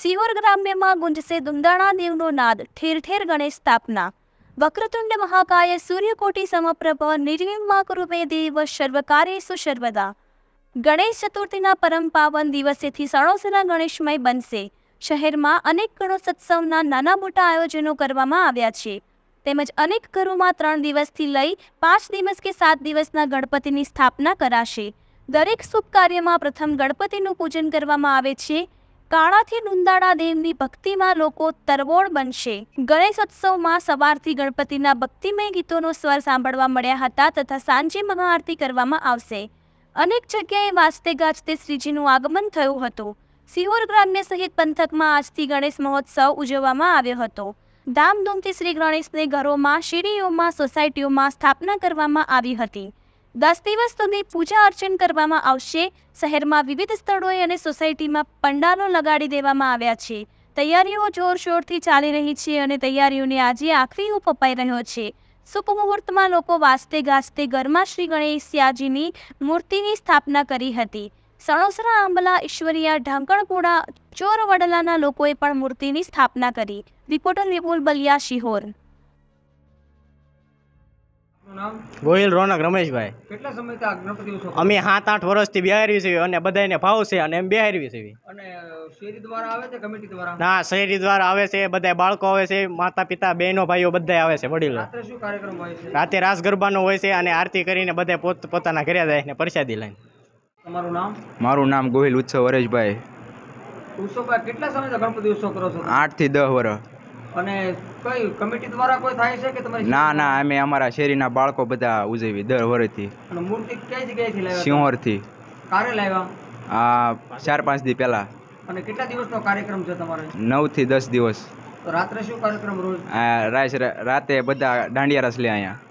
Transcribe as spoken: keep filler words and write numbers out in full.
સિહોર ગ્રામ્યમાં ગુંજશે દુંદાણા દેવનો નાદ, ઠેર ઠેર ગણેશ સ્થાપના। વક્રતુંડ મહાકાય સૂર્યકોટી સમપ્રભ નિર્વિઘ્नं કુરુ મે દેવ સર્વકાર્યેષુ સર્વદા। ગણેશ ચતુર્થીના પરમ પાવન દિવસેથી સણોસરા ગણેશમય બનશે। શહેરમાં અનેક ગણેશોત્સવના નાના મોટા આયોજનો કરવામાં આવ્યા છે, તેમજ અનેક ઘરોમાં ત્રણ દિવસથી લઈ પાંચ દિવસ કે સાત દિવસના ગણપતિની સ્થાપના કરાશે। દરેક શુભ કાર્યમાં પ્રથમ ગણપતિનું પૂજન કરવામાં આવે છે। કાળાથી દુંદાળા દેવની ભક્તિમાં લોકો તરબોળ બનશે। ગણેશોત્સવમાં સવારથી ગણપતિના ભક્તિમય ગીતોનો સ્વર સાંભળવા મળ્યા હતા તથા સાંજે મહાઆરતી કરવામાં આવશે। અનેક જગ્યાએ વાજતે ગાજતે શ્રીજીનું આગમન થયું હતું। સિહોર ગ્રામ્ય સહિત પંથકમાં આજથી ગણેશ મહોત્સવ ઉજવવામાં આવ્યો હતો। ધામધૂમથી શ્રી ગણેશને ઘરોમાં, શેરીઓમાં, સોસાયટીઓમાં સ્થાપના કરવામાં આવી હતી। દસ દિવસ સુધી પૂજા અર્ચન કરવામાં આવશે। શહેરમાં વિવિધ સ્થળોએ અને સોસાયટીમાં પંડાલો લગાડી દેવામાં આવ્યા છે। તૈયારીઓ જોરશોરથી ચાલી રહી છે અને તૈયારીઓને આજે આખરી ઓપ અપાઈ રહ્યો છે। શુભ મુહૂર્તમાં લોકો વાજતે ગાજતે ઘરમાં શ્રી ગણેશયાજીની મૂર્તિની સ્થાપના કરી હતી। સણોસરા, આંબલા, ઈશ્વરિયા, ઢાંકણપુરા, ચોરવડલાના લોકોએ પણ મૂર્તિની સ્થાપના કરી। રિપોર્ટર વિપુલ બલિયા, શિહોર। ગોહિલ રોનક રમેશભાઈ। કેટલા સમયથી આ ગણપતિ ઉત્સવ અમે સાત આઠ વર્ષથી બિહારી છે અને બધાને ભાવ છે અને એમ બિહારી છે। અને શેરી દ્વારા આવે છે કમિટી દ્વારા? ના, શહેરી દ્વારા આવે છે, બધા બાળકો આવે છે, માતા પિતા, બહેનો ભાઈઓ બધા આવે છે, વડીલો। રાત્રે શું કાર્યક્રમ હોય છે? રાતે રાસ ગરબાનો હોય છે અને આરતી કરીને બધા પોત પોતાના ઘરે જાય ને પ્રસાદી લઈને। તમારું નામ? મારું નામ ગોહિલ ઉત્સવ હરેશભાઈ। ઉત્સવ કેટલા સમયથી ગણપતિ ઉત્સવ કરો છો? આઠ થી દસ વર્ષ। અને કઈ કમિટી દ્વારા કોઈ થાય છે કે તમારી? ના ના, અમે અમારા શેરીના બાળકો બધા ઉજવી દર વર્ષથી। અને મૂર્તિ કઈ જગ્યાએથી લાવ્યા? સિંહોરથી। ક્યારે લાવ્યા? આ ચાર પાંચ દી પહેલા। અને કેટલા દિવસનો કાર્યક્રમ છે તમારે? નવ થી દસ દિવસ। તો રાત્રે શું કાર્યક્રમ રોજ? આ રાસ રાતે બધા દાંડિયા રસ લે અહીંયા।